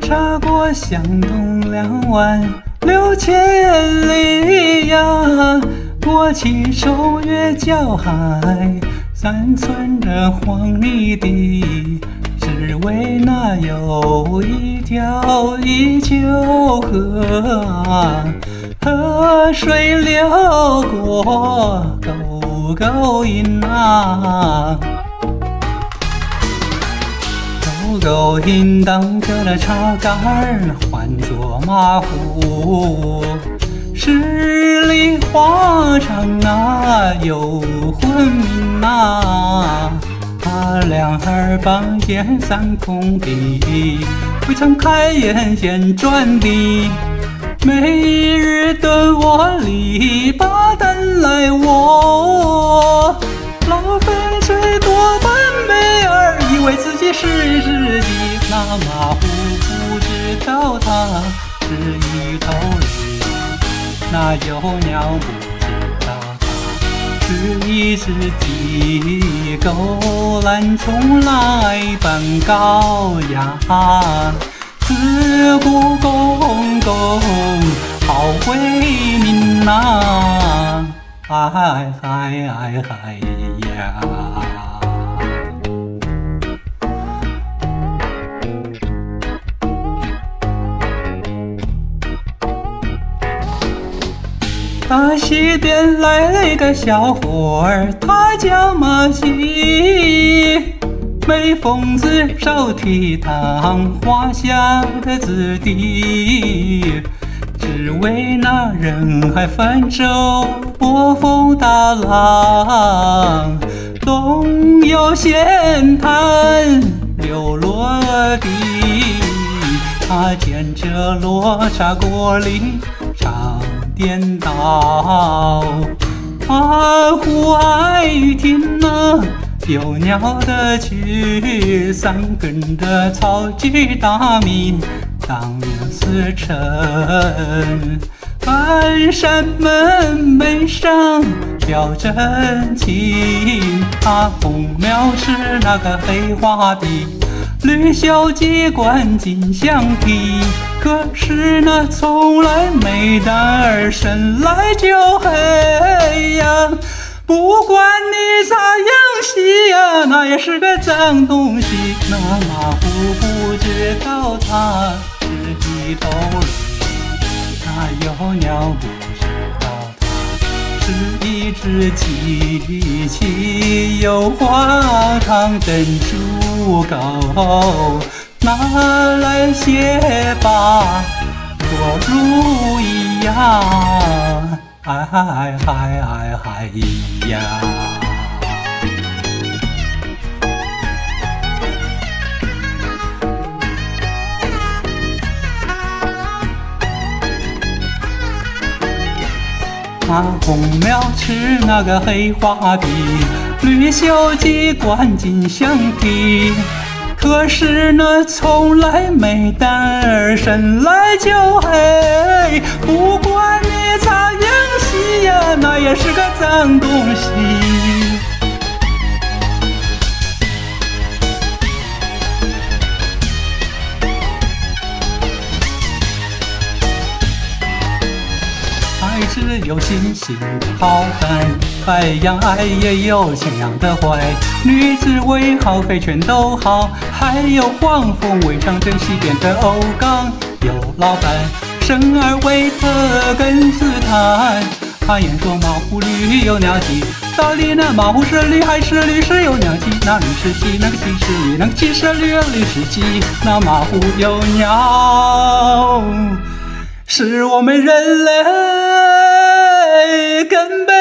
茶过向东26000里呀，过起守月角海，3寸的黄泥地，只为那有一条依旧河啊，河水流过沟沟阴啊，沟沟阴当着那茶杆换作马虎，十里花长啊有魂鸣啊，两耳傍肩3空地，未曾开眼先转地，每日炖我篱笆等来我，老翡翠多半美儿，以为自己是知己，那马虎不知道它是一头驴，那有鸟不知道它是一只鸡，狗懒从来般高雅，自古公公好为民呐，哎哎哎哎呀！大西边来了一个小伙儿，他叫马季，眉峰子手提汤，画下的字迹，只为那人海泛舟，波峰大浪，东有仙滩流落地，他见这落茶锅里唱颠倒，户外听那有鸟的曲，3根的草鸡大鸣当死沉，半山门楣上标真情，红庙是那个黑画笔，吕秀机关金相提，可是那从来没胆儿，生来就黑呀，不管你咋样洗呀，那也是个脏东西，那马虎不知道它是一头驴，那有鸟不知道它是一只鸡，岂有荒唐珍珠狗，拿来写吧多如意呀，哎哎哎哎哎呀！红庙是那个黑画笔，吕秀机关金相提，可是那从来没胆儿，生来就黑，不管你咋样洗呀，那也是个脏东西。爱只有星星的好看，白羊爱也有千样的坏，女子为好非全都好，还有黄蜂围上镇西边的欧港，有老板生而为特根斯坦，他言说马虎驴有鸟鸡，到底那马虎是驴还是驴是有鸟鸡？那驴是鸡，那个鸡是驴，那个鸡是驴，驴是鸡，那马虎有鸟，是我们人类根本